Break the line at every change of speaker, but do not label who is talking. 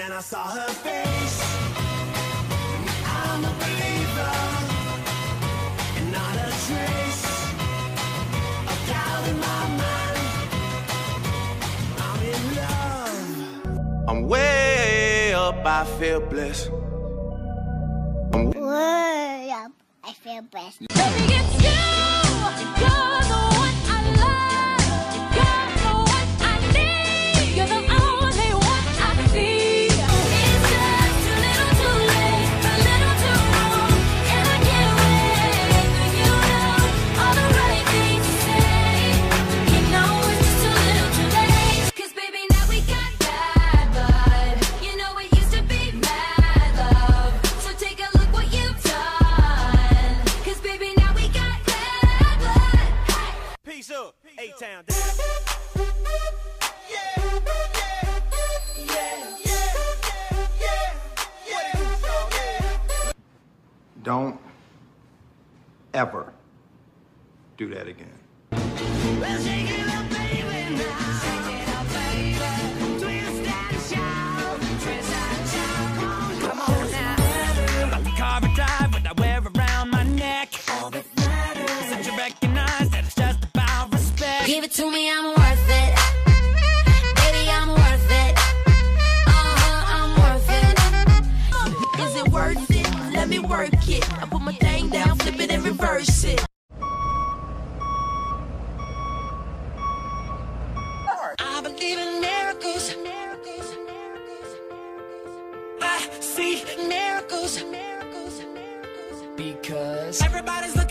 and I saw her face. I'm a believer, and not a trace of doubt in my mind. I'm in love. I'm way up, I feel blessed. I'm
way up, I feel blessed.
Baby, it's you. You're the one I love. You're the one I need. You're the only one I see. It's just a little too late, a little too wrong, and I can't wait for you know all the right things to say. You know it's just a little too late. 'Cause baby, now we got bad blood. You know it used to be mad love. So take a look what you've done. 'Cause baby, now we got bad blood.
peace up, A-Town.
Don't ever do that again.
Well, shake it up, baby, now. Shake it up, baby. Twist and shout. Twist and shout. Come on now.
Like a carved drive, what I wear around my neck.
All that matters.
Don't you recognize that it's just about respect?
Give it to me, I'm worth it. Baby, I'm worth it. I'm worth it.
Is it worth it? Let me work it. I put my thing down, flip it and reverse it. I believe in miracles. I see miracles.
Because
Everybody's looking